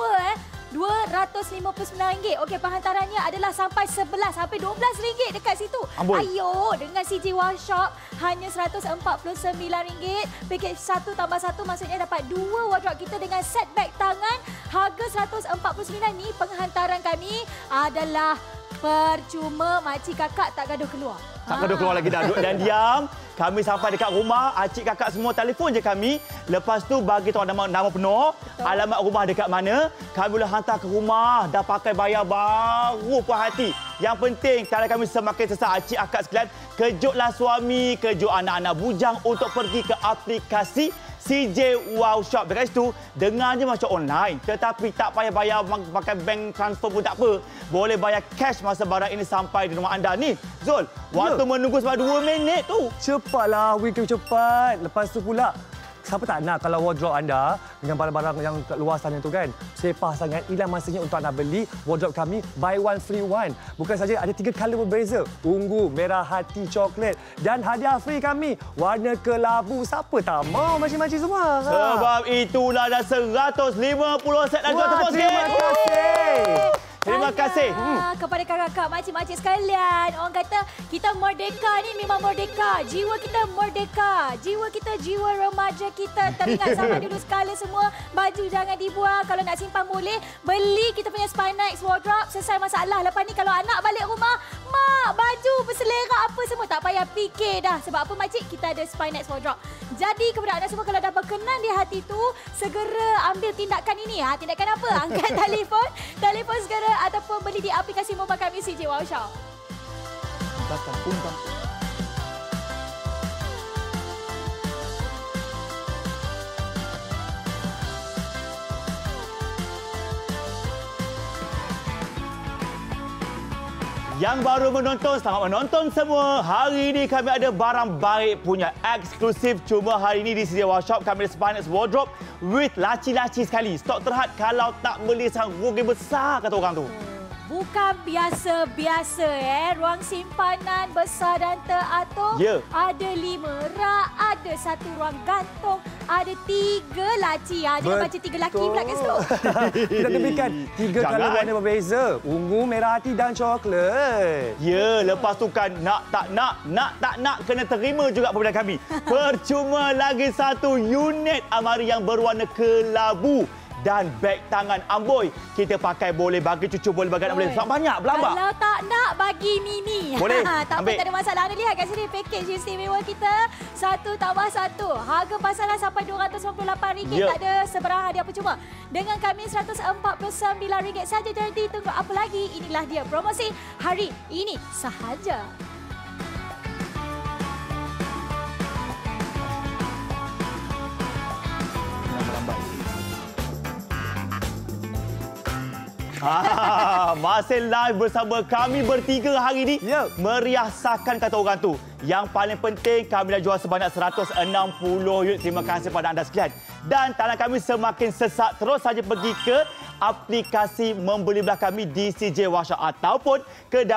RM259. Okey, penghantarannya adalah sampai 11 sampai RM12 dekat situ. Amboi. Ayo, dengan CJ Wow Shop hanya RM149. Pakej 1 tambah 1 maksudnya dapat 2 wardrobe kita dengan set beg tangan. Harga RM149 ni penghantaran kami adalah percuma. Makcik kakak tak gaduh keluar. Tak gaduh keluar lagi dah. Duduk dan diam. Kami sampai dekat rumah, acik kakak semua telefon je kami. Lepas tu bagi tahu nama penuh, alamat rumah dekat mana. Kami boleh hantar ke rumah, dah pakai bayar baru puas hati. Yang penting, kalau kami semakin sesak acik akak sekalian, kejutlah suami, kejut anak-anak bujang untuk pergi ke aplikasi CJ Wow Shop. Dekat situ, dengarnya macam online. Tetapi tak payah bayar pakai bank transfer pun tak apa. Boleh bayar cash masa barang ini sampai di rumah anda. Ni, Zul, waktu menunggu sebab 2 minit tu. Cepatlah, weekend cepat. Lepas tu pula, siapa tak nak kalau wardrobe anda dengan barang-barang yang kat luar sana tu kan sepah sangat. Inilah masanya untuk anda beli wardrobe kami buy one free one. Bukan saja ada 3 color berbeza, ungu, merah hati, coklat dan hadiah free kami warna kelabu. Siapa tak mau makcik-makcik semua? Sebab itulah dah 150 set dah jual. Terima kasih. Terima kasih. Kepada kakak-kakak, makcik-makcik sekalian. Orang kata kita merdeka ni memang merdeka. Jiwa kita merdeka. Jiwa kita, jiwa remaja kita. Teringat zaman dulu sekala semua. Baju jangan dibuang. Kalau nak simpan boleh. Beli kita punya Spinex wardrobe. Selesai masalah. Lepas ni kalau anak balik rumah, semak, baju, berselerak apa semua. Tak payah fikir dah. Sebab apa makcik? Kita ada Spynex Wardrobe. Jadi kepada anda semua kalau dah berkenan di hati tu, segera ambil tindakan ini. Tindakan apa? Angkat telefon. Telefon segera ataupun beli di aplikasi mobile kami CJ Wow Shop. Yang baru menonton, selamat menonton semua. Hari ini kami ada barang baik punya eksklusif. Cuma hari ini di CJ Wow Shop kami ada Spynex Wardrobe with laci-laci sekali. Stok terhad kalau tak beli sang rugi besar kata orang tu. Bukan biasa-biasa ruang simpanan besar dan teratur. Ada 5 rak, ada 1 ruang gantung, ada 3 laci. Jangan baca 3 laki pula kat situ. Kita berikan 3 color warna berbeza. Ungu, merah hati dan coklat. Ya, lepas tu kan nak tak nak kena terima juga perbedaan kami. Percuma lagi 1 unit almari yang berwarna kelabu. Dan beg tangan amboi. Kita pakai boleh bagi cucu, boleh bagi anak, boleh. Sebab banyak berlambak. Kalau tak nak, bagi mini. Boleh. Tak apa, tak ada masalah. Anda lihat kat sini package istimewa kita. 1 tambah 1. Harga pasaran sampai RM298. Tak ada sebarang hadiah percuma. Dengan kami RM149 saja. Jadi tunggu apa lagi? Inilah dia promosi hari ini sahaja. Masih live bersama kami bertiga hari ini. Meriasahkan kata orang tu. Yang paling penting kami dah jual sebanyak 160 unit. Terima kasih pada anda sekalian. Dan talian kami semakin sesak. Terus saja pergi ke aplikasi membeli belah kami di CJ Wow Shop ataupun ke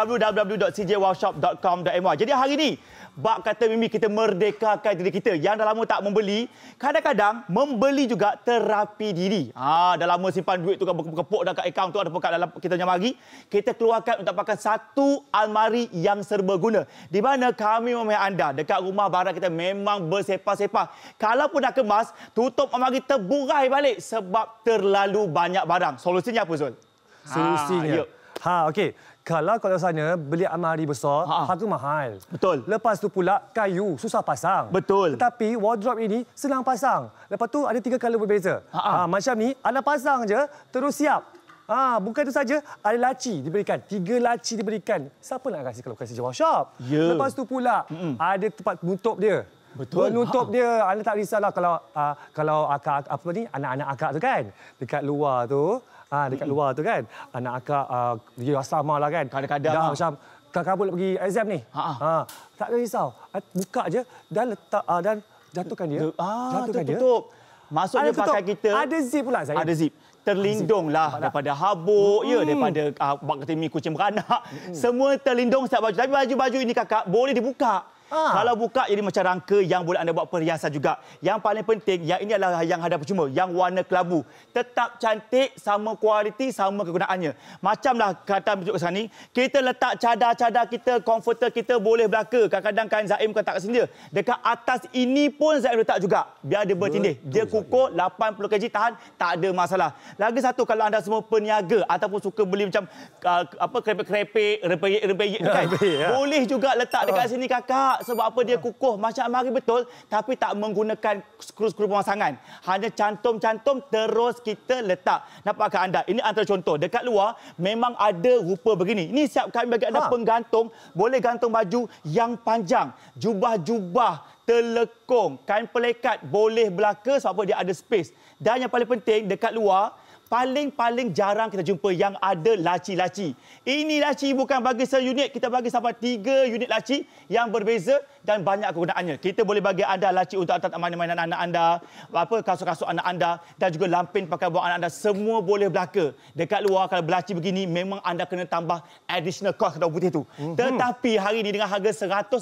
www.cjwowshop.com.my. Jadi hari ini bak kata Mimi, kita merdekakan diri kita. Yang dah lama tak membeli, kadang-kadang membeli juga terapi diri. Dah lama simpan duit tu kan berkepuk dekat akaun tu ataupun kat dalam kita punya mari. Kita keluarkan untuk pakai 1 almari yang serbaguna. Di mana kami memang anda dekat rumah barang kita memang bersepah-sepah. Kalaupun dah kemas, tutup almari terburai balik sebab terlalu banyak barang. Solusinya apa, Zul? Solusinya? Okey. Kalau sana beli almari besar, harga mahal. Betul. Lepas tu pula kayu, susah pasang. Betul. Tetapi wardrobe ini senang pasang. Lepas tu ada 3 color berbeza. Macam ni, anda pasang je, terus siap. Bukan itu saja, ada laci diberikan. 3 laci diberikan. Siapa nak kasih kalau kasih Wow Shop? Lepas tu pula, ada tempat penutup dia. Betul. Penutup dia, anda tak risaulah kalau akak apa ni, anak-anak akak tu kan, dekat luar tu. Dekat luar tu kan, anak akak dia asrama lah kan. Kadang-kadang dah macam kabut pergi exam ni. Tak ada risau. Buka je dan letak dan jatuhkan dia. Jatuhkan dia. Tutup. Maksudnya pakai kita ada zip pula saya. Ada zip. Terlindunglah daripada habuk, daripada bak kata mi kucing beranak. Semua terlindung setiap baju. Tapi baju-baju ini kakak boleh dibuka. Kalau buka jadi macam rangka yang boleh anda buat perhiasan juga. Yang paling penting, yang ini adalah yang hadiah percuma, yang warna kelabu. Tetap cantik, sama kualiti, sama kegunaannya. Macamlah kata tunjuk sekarang ni, kita letak cadar-cadar kita, komforter kita boleh belaka. Kadang-kadang kan Zaim kau tak kat sini dia. Dekat atas ini pun Zaim letak juga. Biar dia bertindih. Dia kukuh, 80 kg tahan, tak ada masalah. Lagi satu, kalau anda semua peniaga ataupun suka beli macam krepek-krepek, rempeyek kan. Boleh juga letak dekat sini kakak. Sebab apa dia kukuh macam almari betul tapi tak menggunakan skru-skru pemasangan. Hanya cantum-cantum terus kita letak. Nampakkah anda? Ini antara contoh. Dekat luar memang ada rupa begini. Ini siap kami bagi anda penggantung. Boleh gantung baju yang panjang. Jubah-jubah, telekung, kain pelekat boleh belaka sebab apa dia ada space. Dan yang paling penting dekat luar paling jarang kita jumpa yang ada laci-laci. Ini laci bukan bagi seunit, kita bagi sampai 3 unit laci yang berbeza dan banyak kegunaannya. Kita boleh bagi anda laci untuk atas mainan-mainan anak anda, kasut-kasut anak anda dan juga lampin pakai buat anak anda, semua boleh belaka. Dekat luar kalau berlaci begini memang anda kena tambah additional cost kata putih tu. Tetapi hari ini dengan harga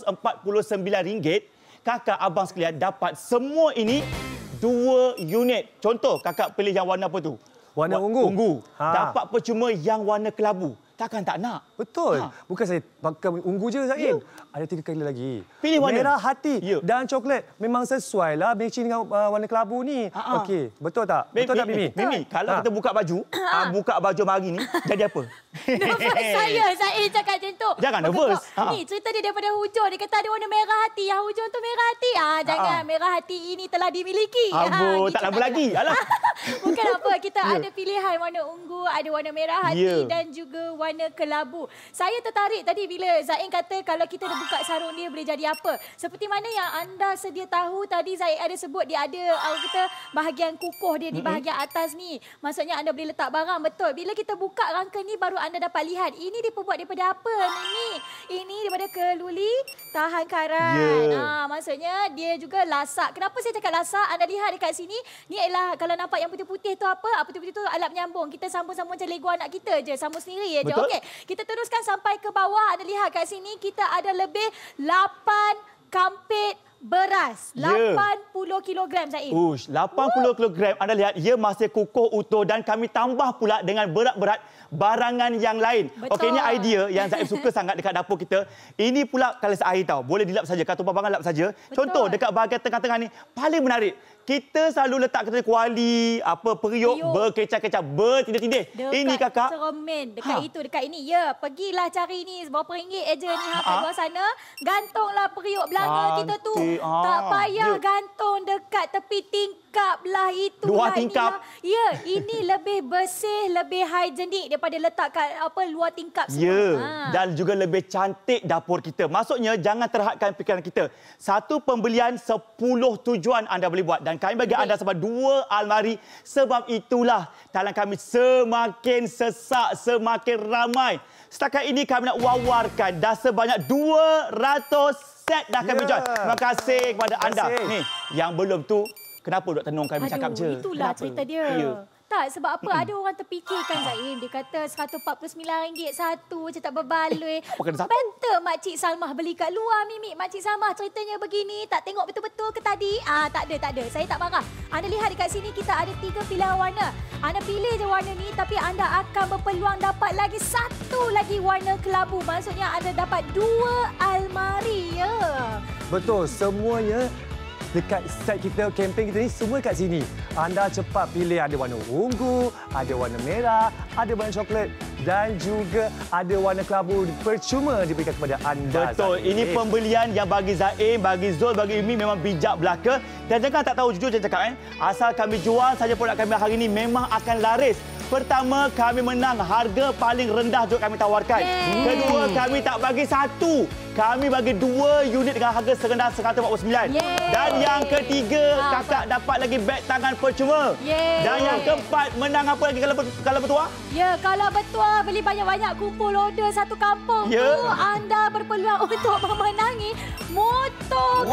RM149, kakak abang sekalian dapat semua ini 2 unit. Contoh kakak pilih yang warna apa tu? Warna ungu. Dapat percuma yang warna kelabu. Takkan tak nak? Betul. Bukan saya pakai ungu je, Zain. Ada 3 color lagi. Pilih warna. Merah hati dan coklat. Memang sesuai lah matching dengan warna kelabu ni. Okey, betul tak? Betul tak, Mimi? Mimi, kalau kita buka baju hari ni, jadi apa? Nervous saya, Zain cakap macam tu. Jangan nervous. Ni, cerita dia daripada hujung. Dia kata ada warna merah hati. Yang hujung tu merah hati. Jangan, merah hati ini telah dimiliki. Tak lama lagi. Alah. Bukan apa, kita ada pilihan warna ungu, ada warna merah hati dan juga warna kelabu. Saya tertarik tadi bila Zain kata kalau kita dah buka sarung dia boleh jadi apa. Seperti mana yang anda sedia tahu tadi Zain ada sebut dia ada bahagian kukuh dia di bahagian atas ni. Maksudnya anda boleh letak barang, betul. Bila kita buka rangka ni baru anda dapat lihat ini diperbuat daripada apa Mimi? Ini daripada keluli tahan karat. Maksudnya dia juga lasak. Kenapa saya cakap lasak? Anda lihat dekat sini, ni ialah kalau nampak yang putih-putih tu apa? Putih-putih tu alat menyambung. Kita sambung-sambung macam Lego anak kita je, sambung sendiri je. Okey, kita teruskan sampai ke bawah. Anda lihat kat sini kita ada lebih 8 kampit beras. 80 kilogram, Zain. 80 kilogram. Anda lihat, ia masih kukuh utuh dan kami tambah pula dengan berat-berat barangan yang lain. Okey, ini idea yang Zain suka sangat dekat dapur kita. Ini pula kalis air tau. Boleh dilap saja. Kalau tumpah barang lap saja. Contoh, dekat bahagian tengah-tengah ni, paling menarik. Kita selalu letak kita kuali, periuk, berkecah-kecah, bertindih-tindih. Ini kakak. Cermin. Dekat itu, dekat ini. Ya, pergilah cari ni. Berapa ringgit aja ni. Kat luar sana. Gantunglah periuk belanga kita tu. Tak payah gantung dekat tepi tingkap lah. Itu 2 tingkap. Ya, ini lebih bersih, lebih higienik daripada letak kat luar tingkap semua. Ya, dan juga lebih cantik dapur kita. Maksudnya, jangan terhadkan fikiran kita. Satu pembelian 10 tujuan anda boleh buat. Dan kami bagi anda sampai 2 almari. Sebab itulah talang kami semakin sesak, semakin ramai. Setakat ini kami nak wawarkan dah sebanyak 200 set dah kami jual. Terima kasih kepada anda. Ni, yang belum tu, kenapa duk tenung kami cakap je? Itulah cerita dia. Tak, sebab apa? Ada orang terfikirkan, Zain. Dia kata RM149 satu, macam tak berbaloi. Betul Makcik Salmah beli kat luar, Mimi. Makcik Salmah ceritanya begini, tak tengok betul-betul ke tadi? Tak ada. Saya tak marah. Anda lihat dekat sini, kita ada 3 pilihan warna. Anda pilih je warna ni, tapi anda akan berpeluang dapat lagi 1 lagi warna kelabu. Maksudnya anda dapat 2 almari, ya. Betul, semuanya dekat set kita, kempen kita ni semua kat sini. Anda cepat pilih, ada warna ungu, ada warna merah, ada warna coklat dan juga ada warna kelabu percuma diberikan kepada anda. Betul, ini pembelian yang bagi Zain, bagi Zul, bagi Imi memang bijak belaka. Dan jangan tak tahu, jujur saya cakap, asal kami jual saja produk kami hari ini memang akan laris. Pertama, kami menang harga paling rendah juga kami tawarkan. Kedua, kami tak bagi 1. Kami bagi 2 unit dengan harga serendah RM149. Dan yang ketiga, kakak dapat lagi beg tangan percuma. Dan yang keempat, menang apa lagi kalau bertuah? Ya, kalau bertuah beli banyak-banyak kumpul order satu kampung tu, anda berpeluang untuk memenangi motor.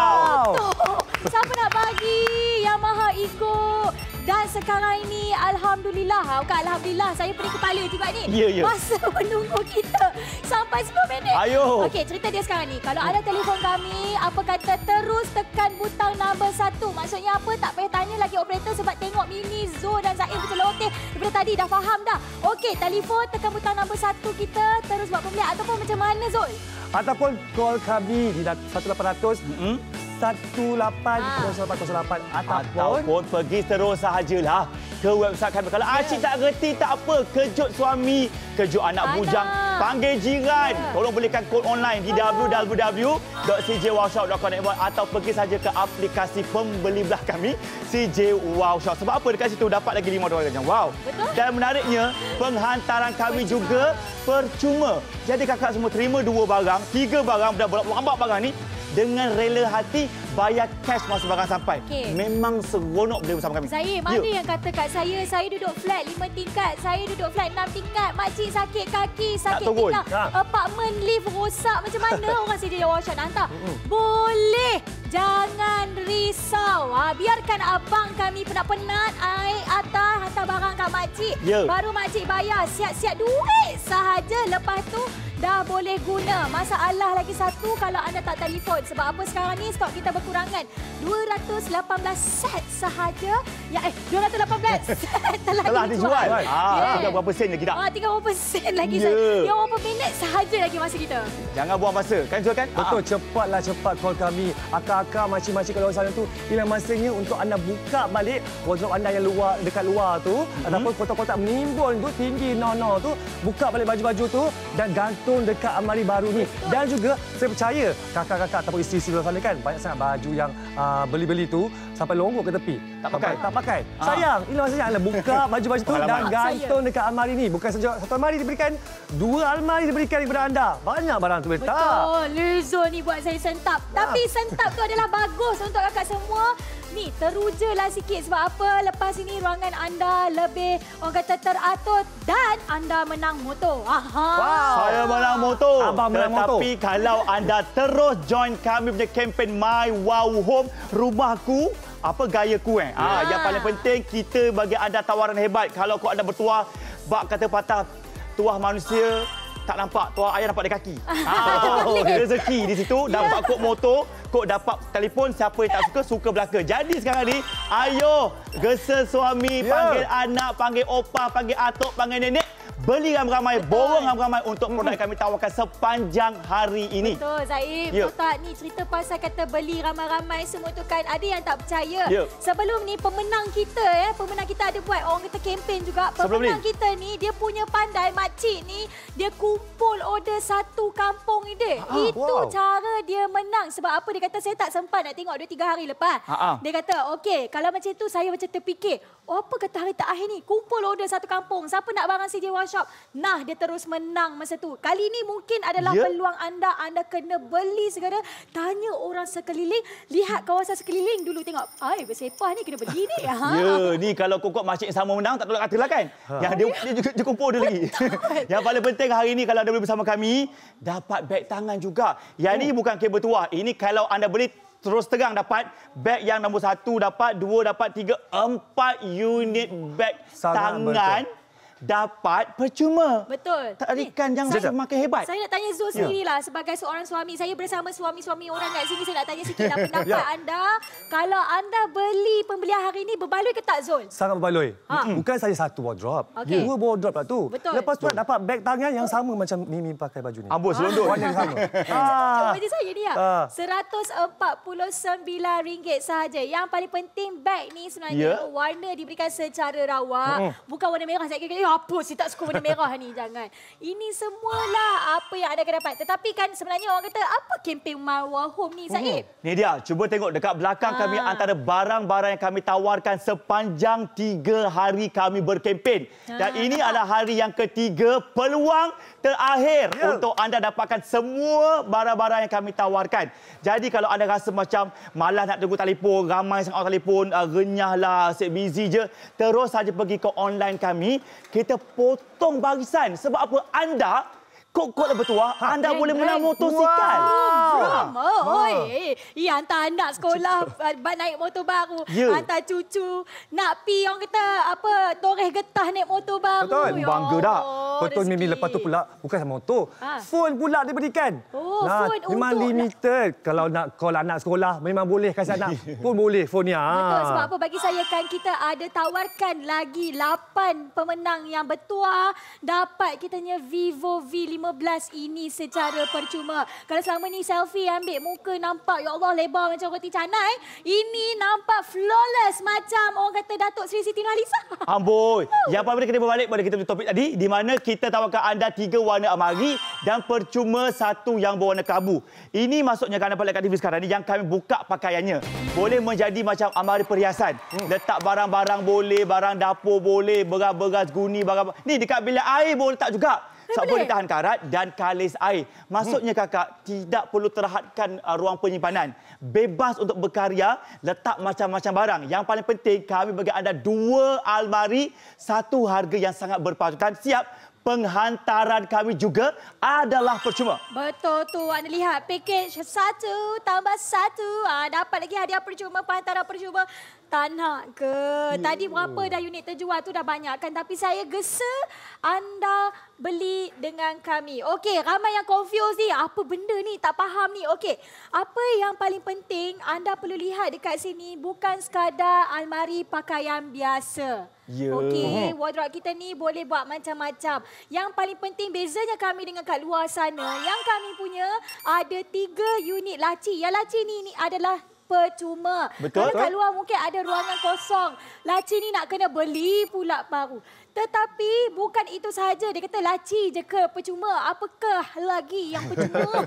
Motor. Siapa nak bagi Yamaha Ego? Dan sekarang ini, Alhamdulillah. Alhamdulillah, saya pening kepala juga ni. Masa menunggu kita sampai 10 minit. Okey, cerita dia sekarang ni. Kalau ada telefon kami, apa kata terus tekan butang nombor 1. Maksudnya apa? Tak payah tanya lagi operator sebab tengok Mimi, Zul dan Zain berceloteh daripada tadi. Dah faham dah. Okey, telefon tekan butang nombor 1 kita. Terus buat pembelian. Ataupun macam mana, Zul? Ataupun call kami di 1800 180808 ataupun pergi terus sahajalah ke website kami. Kalau Acik tak reti, tak apa. Kejut suami, kejut anak bujang, panggil jiran. Tolong belikan kod online di www.cjwowshop.com atau pergi saja ke aplikasi pembeli belah kami, CJ Wow Shop. Sebab apa? Dekat situ dapat lagi $5. Wow. Betul. Dan menariknya, penghantaran kami juga percuma. Jadi kakak semua terima 2 barang, 3 barang, dah lambat barang ni. Dengan rela hati, bayar cash masa barang sampai. Memang seronok beli bersama kami. Saya, mana yang kata kat saya duduk flat 5 tingkat, saya duduk flat 6 tingkat, makcik sakit kaki, sakit pinggang, apartmen lift rosak, macam mana orang CJ Wow Shop nak hantar? Boleh! Jangan risau. Biarkan kan abang kami penat-penat hantar barang kat makcik. Baru makcik bayar, siap-siap duit sahaja. Lepas tu dah boleh guna. Masalah lagi satu kalau anda tak telefon. Sebab apa sekarang ni stok kita berkurangan. 218 set sahaja. 218 set telah dijual. Tinggal berapa sen lagi tak? Tinggal berapa sen lagi. Yang berapa minit sahaja lagi masa kita. Jangan buang masa. Kan Zul kan? Betul, cepat call kami. Akak-akak, makcik-makcik kat luar sana tu, inilah masanya untuk anda buka balik wardrobe anda yang dekat luar tu, ataupun kotak-kotak menimbun tu, tinggi no tu, buka balik baju-baju tu dan gantung dekat almari baru ni. Dan juga saya percaya kakak-kakak ataupun isteri-isteri luar sana kan banyak sangat baju yang beli-beli tu sampai longgok ke tepi. Tak pakai. Sayang, ini masanya anda buka baju-baju tu dan gantung dekat almari ni. Bukan saja satu almari diberikan, 2 almari diberikan kepada anda. Banyak barang tu letak. Betul. Lezon ni buat saya sentap. Tapi sentap tu adalah bagus untuk kakak semua. Ni, terujalah sikit. Sebab apa? Lepas ini ruangan anda lebih, orang kata, teratur dan anda menang motor. Saya menang motor. Abang menang motor. Tetapi kalau anda terus join kami punya kempen My Wow Home, rumahku, apa gayaku Yang paling penting, kita bagi anda tawaran hebat. Kalau anda bertuah, bak kata patah, tuah manusia tak nampak, tuah ayah nampak di kaki. Rezeki di situ, dapat kod motor, kod dapat telefon, siapa yang tak suka belaka. Jadi sekarang ni, ayo gesa suami, panggil anak, panggil opa, panggil atuk, panggil nenek. Beli ramai-ramai, borong ramai-ramai untuk produk kami tawarkan sepanjang hari ini. Betul, Zaib. Betul tak? Ni cerita pasal kata beli ramai-ramai semua tu kan. Ada yang tak percaya. Sebelum ni pemenang kita ada buat orang kata kempen juga. Pemenang kita ni dia punya pandai, makcik ni dia kumpul order satu kampung ni dia. Itu cara dia menang. Sebab apa dia kata saya tak sempat nak tengok 2-3 hari lepas. Dia kata okey, kalau macam tu saya macam terfikir, apa kata hari terakhir ni kumpul order satu kampung. Siapa nak barang CJ Shop. Nah, dia terus menang masa tu. Kali ini mungkin adalah peluang anda. Anda kena beli segera. Tanya orang sekeliling. Lihat kawasan sekeliling dulu. Tengok, bersepah ni kena beli ni. Ni kalau kokok makcik sama menang, tak tolak katalah kan? Yang dia kumpul dia lagi. Yang paling penting hari ini kalau anda beli bersama kami, dapat beg tangan juga. Yang ni bukan kabel tuah. Ini kalau anda beli terus terang dapat beg yang nombor 1 dapat, 2 dapat, 3, 4 unit beg tangan. Dapat percuma. Betul. Tarikan yang semakin hebat. Saya nak tanya Zul sendirilah sebagai seorang suami. Saya bersama suami-suami orang kat sini. Saya nak tanya sikitlah pendapat anda. Kalau anda beli pembelian hari ini, berbaloi ke tak, Zul? Sangat berbaloi. Bukan saja satu wardrobe. 2 wardrobe lah tu. Betul. Lepas tu dapat beg tangan yang sama macam Mimi pakai baju ni. Amboi, selondor. Warna sama. Baju saya ni RM149 sahaja. Yang paling penting beg ni sebenarnya warna diberikan secara rawak. Bukan warna merah. Saya kira apa sih tak suka warna merah ni, jangan. Ini semualah apa yang anda akan dapat. Tetapi kan sebenarnya orang kata apa kempen My Wow Home ni, Zaib? Ni dia, cuba tengok dekat belakang kami antara barang-barang yang kami tawarkan sepanjang 3 hari kami berkempen. Dan ini adalah hari yang ketiga, peluang terakhir untuk anda dapatkan semua barang-barang yang kami tawarkan. Jadi kalau anda rasa macam malas nak tunggu telefon, ramai sangat orang telefon, renyahlah, asyik busy je, terus saja pergi ke online kami. Kita potong barisan. Sebab apa? Anda, kod-kod bertuah, anda boleh menang motosikal. Hantar anak sekolah naik motor baru. Hantar cucu nak pi orang kata apa, toreh getah naik motor baru. Betul. Bangga tak? Betul, Mimi. Lepas tu pula, bukan sama motor. Phone pula diberikan. Phone memang limited. Kalau nak call anak sekolah, memang boleh kasih anak. Pun boleh phone ni. Betul. Sebab apa? Bagi saya kan kita ada tawarkan lagi 8 pemenang yang bertuah. Dapat kitanya Vivo V15 ini secara percuma. Kalau selama ni selfie ambil muka nampak, ya Allah, lebar macam roti canai. Ini nampak flawless macam orang kata Datuk Seri Siti Nurhaliza. Amboi. Yang paling kita berbalik pada kita punya topik tadi, di mana kita tawarkan anda 3 warna almari dan percuma 1 yang berwarna kelabu. Ini maksudnya kan anda lihat kat TV sekarang ni yang kami buka pakaiannya. Boleh menjadi macam almari perhiasan. Letak barang-barang boleh, barang dapur boleh, beras-beras guni, barang. Ni dekat bilik air boleh letak juga. Sebab boleh tahan karat dan kalis air. Maksudnya kakak, tidak perlu terhadkan ruang penyimpanan. Bebas untuk berkarya, letak macam-macam barang. Yang paling penting, kami bagi anda 2 almari, 1 harga yang sangat berpatutan. Siap penghantaran kami juga adalah percuma. Betul tu. Anda lihat pakej 1 tambah 1. Dapat lagi hadiah percuma, penghantaran percuma. Tak nak ke? Tadi berapa dah unit terjual tu dah banyak kan? Tapi saya gesa anda beli dengan kami. Okey, ramai yang confused ni. Apa benda ni? Tak faham ni. Okey, apa yang paling penting anda perlu lihat dekat sini bukan sekadar almari pakaian biasa. Okey, wardrobe kita ni boleh buat macam-macam. Yang paling penting bezanya kami dengan kat luar sana, yang kami punya ada 3 unit laci. Yang laci ni adalah percuma. Betul. Kalau kat luar mungkin ada ruangan kosong. Laci ni nak kena beli pula baru. Tetapi bukan itu sahaja. Dia kata laci je ke percuma? Apakah lagi yang percuma?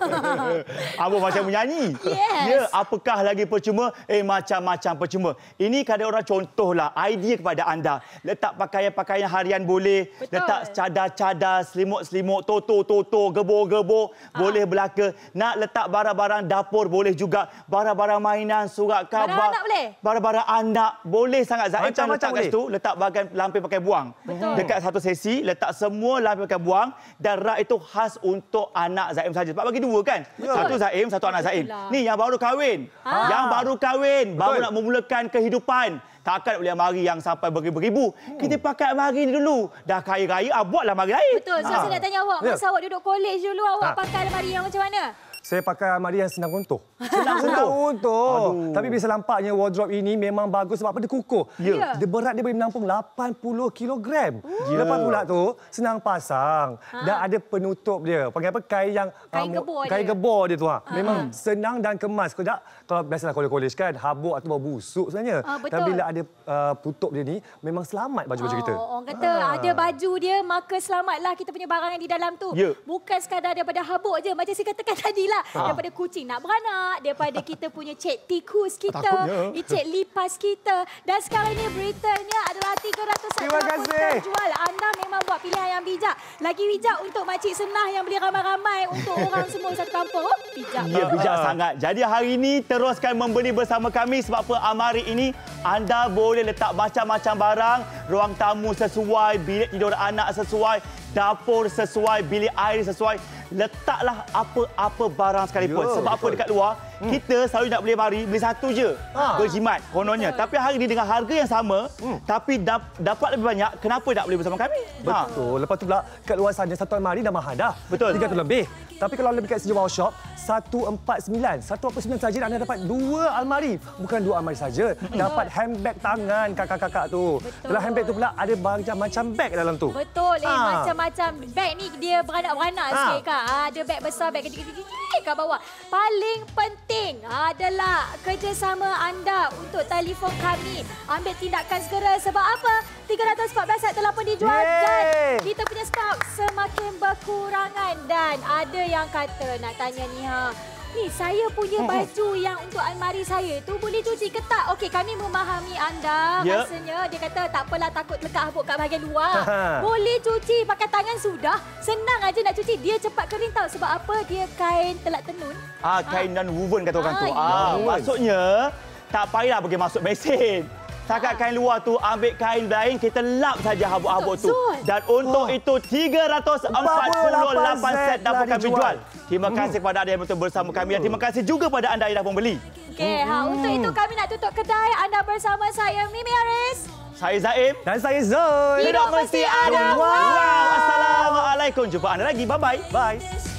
Abang macam menyanyi. Yes. Ya, apakah lagi percuma? Macam-macam percuma. Ini kadang orang contohlah idea kepada anda. Letak pakaian-pakaian harian boleh. Betul. Letak cadar-cadar, selimut-selimut, toto-toto, gebor-gebor. Boleh belaka. Nak letak barang-barang dapur boleh juga. Barang-barang mainan, surat khabar. Barang anak boleh? Barang-barang anak boleh sangat. Zaim Macam-macam letak kat situ. Letak bahagian lampu pakai buang. Betul. Dekat satu sesi, letak semua lampu pakai buang dan rak itu khas untuk anak Zaim saja. Sebab bagi 2 kan? Betul. Satu Zaim, satu anak Zaim. Itulah. Ni yang baru kahwin. Yang baru kahwin, baru nak memulakan kehidupan. Takkan boleh almari yang sampai beribu-ribu. Kita pakai almari ni dulu. Dah kaya raya, buatlah almari lain. Betul. So, saya nak tanya awak, masa awak duduk college dulu, awak pakai almari yang macam mana? Saya pakai almari yang senang runtuh. Senang runtuh. Tapi bisa nampaknya wardrobe ini memang bagus sebab apa? Dia kukuh. Ya. Dia berat, dia boleh menampung 80 kilogram. Lepas pula tu, senang pasang. Dan ada penutup dia. Panggil apa? Kain yang... Kain gebor dia tu. Memang senang dan kemas. Kalau biasalah college kan, habuk atau bau busuk sebenarnya. Betul. Tapi bila ada tutup dia ni, memang selamat baju-baju kita. Orang kata ada baju dia, maka selamatlah kita punya barang yang di dalam tu. Ya. Bukan sekadar daripada habuk je. Macam saya katakan tadi lah. Daripada kucing nak beranak, daripada kita punya cek tikus kita, cek lipas kita. Dan sekarang ni beritanya adalah 300 terjual. Anda memang buat pilihan yang bijak. Lagi bijak untuk makcik Senah yang beli ramai-ramai untuk orang semua satu kampung. Bijak. Ya, bijak sangat. Jadi hari ini teruskan membeli bersama kami sebab apa almari ini anda boleh letak macam-macam barang, ruang tamu sesuai, bilik tidur anak sesuai, dapur sesuai, bilik air sesuai. Letaklah apa-apa barang sekalipun. Sebab apa dekat luar, kita selalu nak beli almari, beli satu je. Berjimat kononnya. Tapi hari ini dengan harga yang sama, tapi dapat lebih banyak, kenapa tak beli bersama kami? Betul. Lepas tu pula, kat luar sana satu almari dah mahal dah. Betul. 300 lebih. Tapi kalau lebih kat Sejawa Shop, 149 saja anda dapat 2 almari. Bukan 2 almari saja. Dapat handbag tangan kakak-kakak tu. Dalam handbag tu pula ada macam beg dalam tu. Betul. Macam-macam beg ni dia beranak-beranak sikit kak. Ada beg besar, beg kecil-kecil kat bawah. Paling penting adalah kerjasama anda untuk telefon kami. Ambil tindakan segera. Sebab apa? 314 set telah pun dijual dan kita punya stok semakin berkurangan. Dan ada yang kata nak tanya ni ni saya punya baju yang untuk almari saya tu boleh cuci ke tak? Okey, kami memahami anda. Rasanya dia kata tak apalah, takut lekat habuk kat bahagian luar. Boleh cuci pakai tangan sudah. Senang aja nak cuci. Dia cepat kering tau. Sebab apa? Dia kain telak tenun. Kain non woven kata orang tu. Maksudnya tak payah pergi masuk mesin. Takat kain luar tu, ambil kain lain, kita lap saja habuk-habuk tu. Dan untuk itu 348 set dapat kami jual. Terima kasih kepada anda yang betul bersama kami dan terima kasih juga pada anda yang dah membeli. Okey, untuk itu kami nak tutup kedai. Anda bersama saya Mimi Aris. Saya Zaim dan saya Zul. Hidup mesti ada. Wow. Assalamualaikum. Jumpa anda lagi. Bye-bye. Bye.